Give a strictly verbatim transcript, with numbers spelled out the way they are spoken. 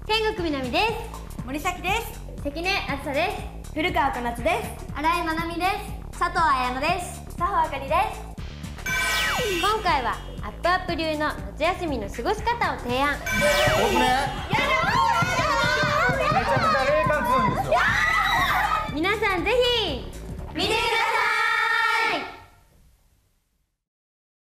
天国みなみです。 森崎です。 関根あずさです。 古川こなつです。 新井まなみです。佐藤彩乃です。 佐穂あかりです。 今回はアップアップ流の夏休みの過ごし方を提案。 僕ね、めちゃくちゃ